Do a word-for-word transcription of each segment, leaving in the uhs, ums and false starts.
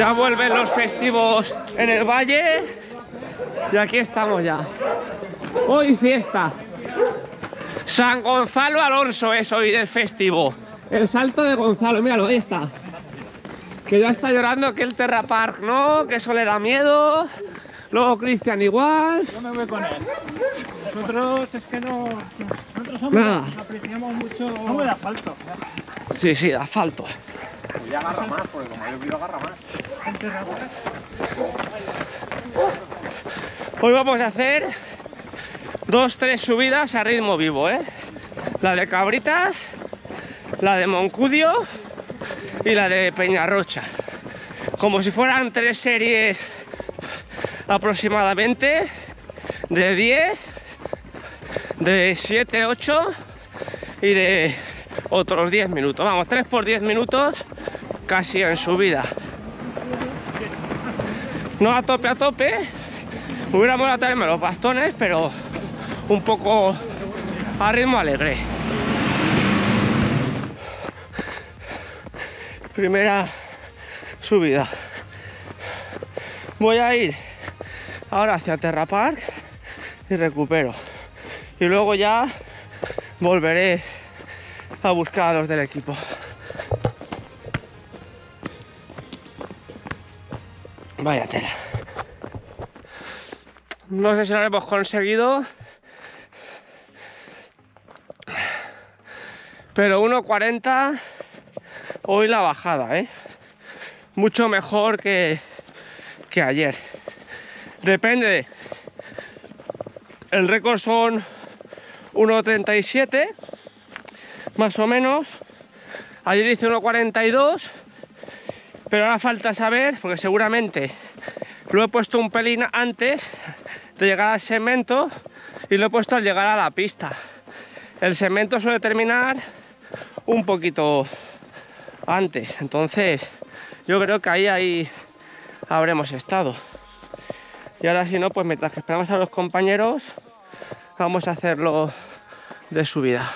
Ya vuelven los festivos en el valle y aquí estamos ya. Hoy fiesta. San Gonzalo Alonso es hoy el festivo. El salto de Gonzalo, míralo, ahí está. Que ya está llorando que el Terra Park no, que eso le da miedo. Luego Cristian igual. Yo me voy con él. Nosotros es que no... Nosotros somos, Nada. apreciamos mucho... Somos de asfalto. Sí, sí, de asfalto. Pues ya agarra más, porque como yo quiero agarra más. Hoy vamos a hacer dos, tres subidas a ritmo vivo, ¿eh? La de Cabritas, la de Moncudio y la de Peñarrocha. Como si fueran tres series aproximadamente de diez, de siete, ocho y de otros diez minutos. Vamos, tres por diez minutos casi en subida. No a tope a tope. Hubiéramos a traerme los bastones, pero un poco a ritmo alegre. Primera subida. Voy a ir ahora hacia Terra Park y recupero. Y luego ya volveré a buscar a los del equipo. Vaya tela. No sé si lo hemos conseguido, pero uno cuarenta hoy la bajada, ¿eh? Mucho mejor que, que ayer. Depende. El récord son uno treinta y siete, más o menos. Ayer hice uno cuarenta y dos, pero ahora falta saber, porque seguramente lo he puesto un pelín antes de llegar al segmento y lo he puesto al llegar a la pista. El segmento suele terminar un poquito antes, entonces yo creo que ahí, ahí habremos estado. Y ahora si no, pues mientras que esperamos a los compañeros, vamos a hacerlo de subida.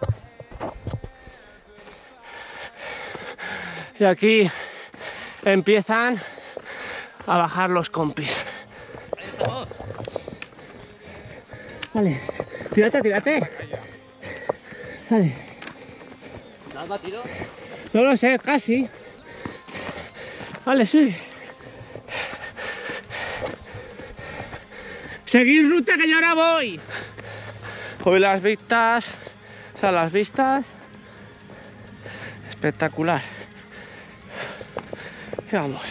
Y aquí empiezan a bajar los compis. Vale, tírate, tírate. Vale. ¿La has batido? No lo sé, casi. Vale, sí. Seguir ruta que yo ahora voy. Hoy las vistas, o sea, las vistas, espectacular. Y vamos.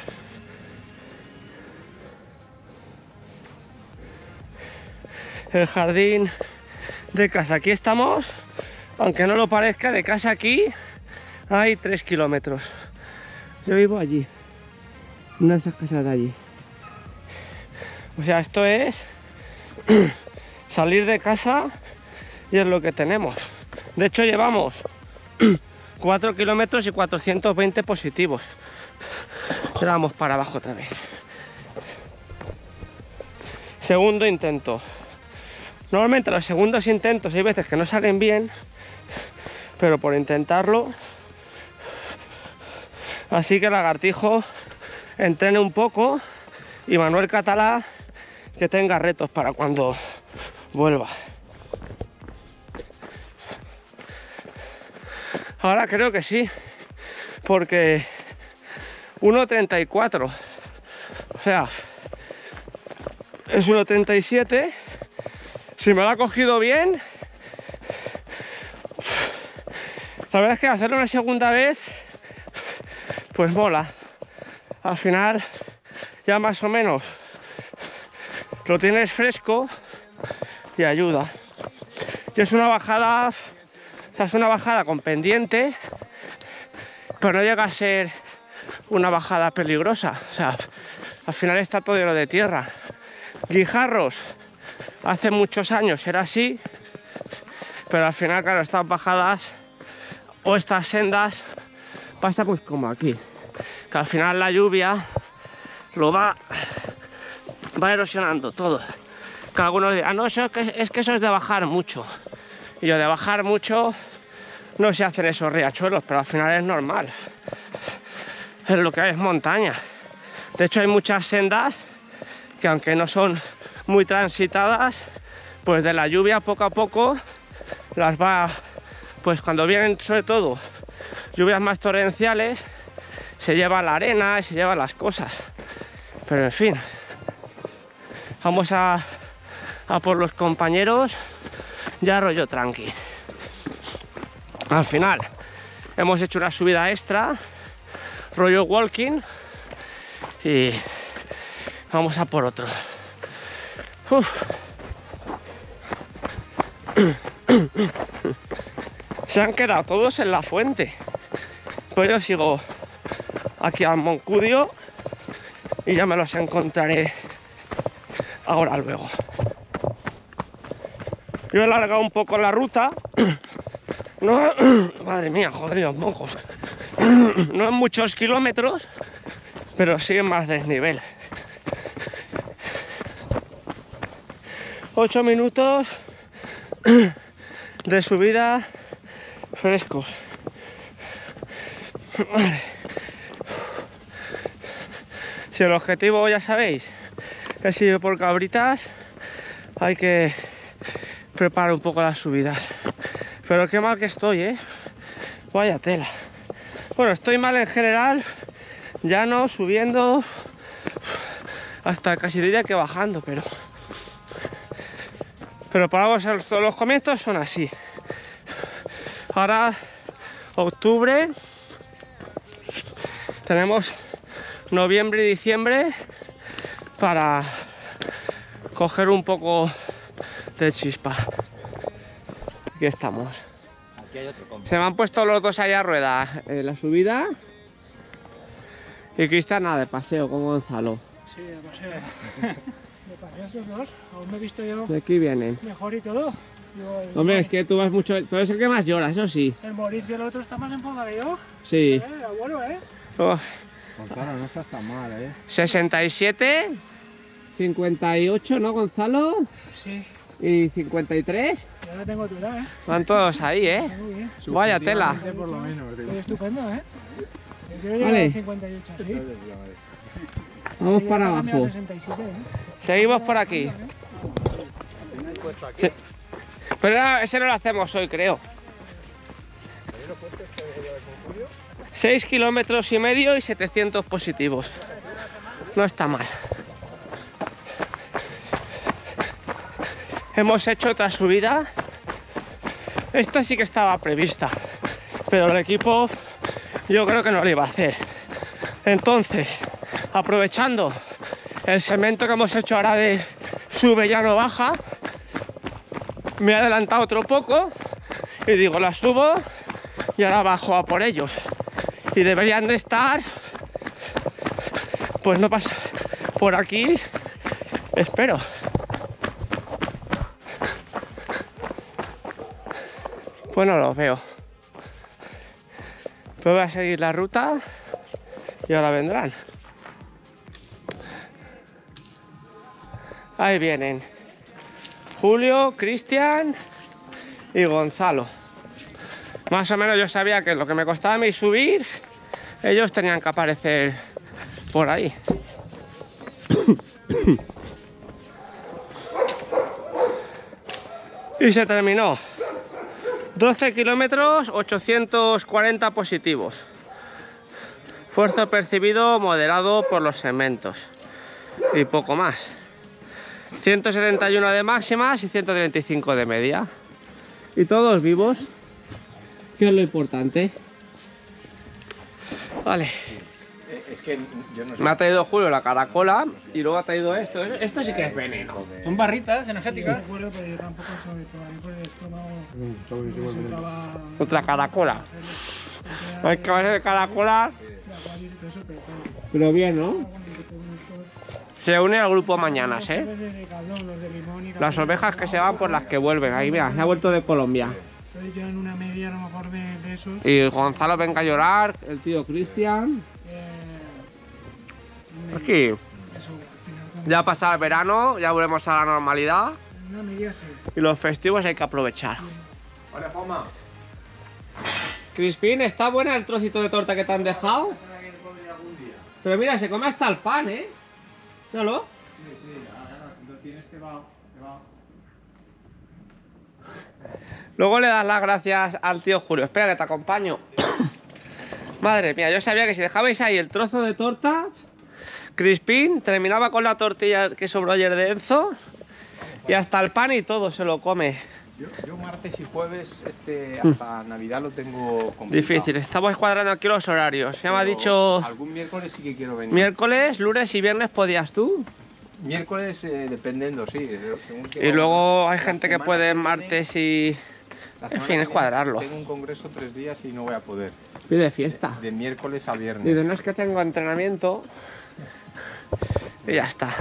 El jardín de casa. Aquí estamos, aunque no lo parezca, de casa aquí hay tres kilómetros. Yo vivo allí, una de esas casas de allí. O sea, esto es salir de casa y es lo que tenemos. De hecho, llevamos cuatro kilómetros y cuatrocientos veinte positivos. Ahora vamos para abajo otra vez. Segundo intento. Normalmente los segundos intentos hay veces que no salen bien, pero por intentarlo. Así que Lagartijo entrene un poco y Manuel Catalá que tenga retos para cuando vuelva. Ahora creo que sí, porque uno treinta y cuatro, o sea, es uno treinta y siete. Si me lo ha cogido bien, la verdad es que hacerlo una segunda vez, pues mola. Al final ya más o menos lo tienes fresco y ayuda. Y es una bajada, o sea, es una bajada con pendiente, pero no llega a ser una bajada peligrosa. O sea, al final está todo lleno de tierra. Guijarros, hace muchos años era así, pero al final, claro, estas bajadas o estas sendas pasa pues como aquí, que al final la lluvia lo va, va erosionando todo. Que algunos dirán, no, eso es, que, es que eso es de bajar mucho. Y yo, de bajar mucho no se hacen esos riachuelos, pero al final es normal. Es lo que hay, es montaña. De hecho hay muchas sendas que aunque no son muy transitadas, pues de la lluvia poco a poco las va, pues cuando vienen sobre todo lluvias más torrenciales, se lleva la arena y se llevan las cosas. Pero en fin, vamos a, a por los compañeros, ya rollo tranqui. Al final hemos hecho una subida extra, rollo walking, y vamos a por otro. Uf. Se han quedado todos en la fuente, pues yo sigo aquí al Moncudio y ya me los encontraré ahora luego. Yo he alargado un poco la ruta, no, madre mía, joder, los mocos, no en muchos kilómetros, pero sí en más desnivel. Ocho minutos de subida frescos. Si el objetivo, ya sabéis, es ir por Cabritas, hay que preparar un poco las subidas. Pero qué mal que estoy, ¿eh? Vaya tela. Bueno, estoy mal en general, ya no subiendo, hasta casi diría que bajando, pero... Pero para algo todos los comienzos son así. Ahora, octubre, tenemos noviembre y diciembre para coger un poco de chispa. Aquí estamos. Aquí hay otro compa. Se me han puesto los dos allá a rueda en la subida. Y Cristian nada, de paseo con Gonzalo. Sí, de paseo. De paseo estos dos. Aún me he visto yo De aquí vienen. mejor y todo. Yo, el, Hombre, es que tú vas mucho. Tú eres el que más llora, eso sí. el morir y el otro está más en forma que yo. Sí. Eh, abuelo, ¿eh? Oh, Gonzalo, no estás tan mal, ¿eh? sesenta y siete, cincuenta y ocho, ¿no, Gonzalo? Sí. Y cincuenta y tres. Ya no tengo tu edad, ¿eh? Van todos ahí, ¿eh? Muy bien. Vaya tela. Por lo menos, digo. Estoy estupendo, ¿eh? Yo llevo Vale. cincuenta y ocho, sí. Vamos Yo para ya cambié a abajo. sesenta y siete, ¿eh? Seguimos por aquí. Sí. Pero no, ese no lo hacemos hoy, creo. seis kilómetros y medio y setecientos positivos. No está mal. Hemos hecho otra subida. Esta sí que estaba prevista, pero el equipo yo creo que no lo iba a hacer. Entonces, aprovechando el segmento que hemos hecho ahora de sube ya no baja, me he adelantado otro poco y digo, la subo y ahora bajo a por ellos. Y deberían de estar, pues no pasa por aquí, espero. Pues no los veo. Pero voy a seguir la ruta y ahora vendrán. Ahí vienen Julio, Cristian y Gonzalo. Más o menos yo sabía que lo que me costaba a mí subir, ellos tenían que aparecer por ahí. Y se terminó. doce kilómetros, ochocientos cuarenta positivos. Esfuerzo percibido moderado por los segmentos. Y poco más. ciento setenta y uno de máximas y ciento treinta y cinco de media. Y todos vivos, que es lo importante. Vale. Es que yo no sé. Me ha traído Julio la caracola y luego ha traído esto. Esto sí que es veneno. Son barritas energéticas. Sí, recuerdo, pero yo tampoco soy por ahí por el estómago. No resultaba... Otra caracola. Hay que base de caracola. Pero bien, ¿no? Se une al grupo mañanas, ¿eh? Las ovejas que se van por las que vuelven. Ahí, mira, se ha vuelto de Colombia. Estoy yo en una media a lo mejor de, de esos. Y Gonzalo venga a llorar, el tío Cristian. Eh, Aquí. eso, al final, como- Ya pasado el verano, ya volvemos a la normalidad. Una media sí. Y los festivos hay que aprovechar. Hola, Foma. Crispín, ¿está buena el trocito de torta que te han dejado? Pero mira, se come hasta el pan, ¿eh? Míralo. Sí, sí, ahora lo tienes que va, que va. Luego le das las gracias al tío Julio. Espera que te acompaño. Madre mía, yo sabía que si dejabais ahí el trozo de torta, Crispín terminaba con la tortilla que sobró ayer de Enzo y hasta el pan y todo se lo come. Yo, yo martes y jueves este, hasta Navidad lo tengo complicado. Difícil, estamos cuadrando aquí los horarios. Ya me ha Pero dicho algún miércoles sí que quiero venir. miércoles, lunes y viernes podías tú. Miércoles eh, dependiendo, sí. según qué Y hora. luego hay La gente que semana puede viene- martes y... la En semana fin, que es viene cuadrarlo. Tengo un congreso tres días y no voy a poder. Pide fiesta. De miércoles a viernes. Dice, no es que tengo entrenamiento. Y ya está.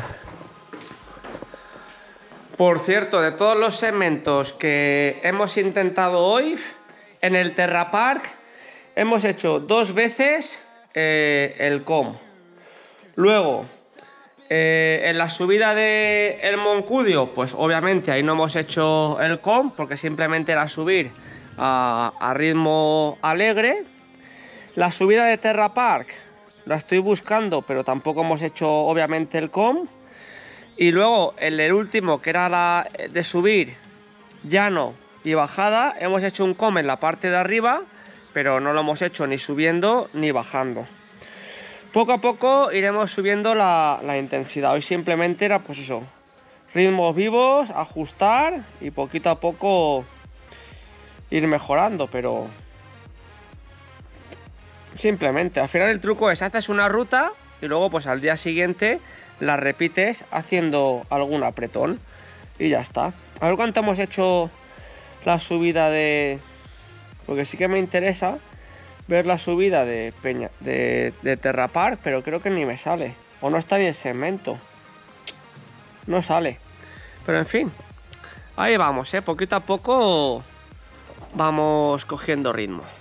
Por cierto, de todos los segmentos que hemos intentado hoy, en el Terra Park hemos hecho dos veces eh, el C O M. Luego, eh, en la subida de el Moncudio, pues obviamente ahí no hemos hecho el C O M, porque simplemente era subir a, a ritmo alegre. La subida de Terra Park la estoy buscando, pero tampoco hemos hecho obviamente el C O M. Y luego el, el último, que era la de subir llano y bajada, hemos hecho un C O M en la parte de arriba, pero no lo hemos hecho ni subiendo ni bajando. Poco a poco iremos subiendo la, la intensidad. Hoy simplemente era pues eso, ritmos vivos, ajustar y poquito a poco ir mejorando, pero simplemente al final el truco es haces una ruta y luego pues al día siguiente la repites haciendo algún apretón y ya está. A ver cuánto hemos hecho la subida de... porque sí que me interesa ver la subida de Peña de, de Terra Park, pero creo que ni me sale. O no está ni el segmento. No sale. Pero en fin. Ahí vamos, ¿eh? Poquito a poco vamos cogiendo ritmo.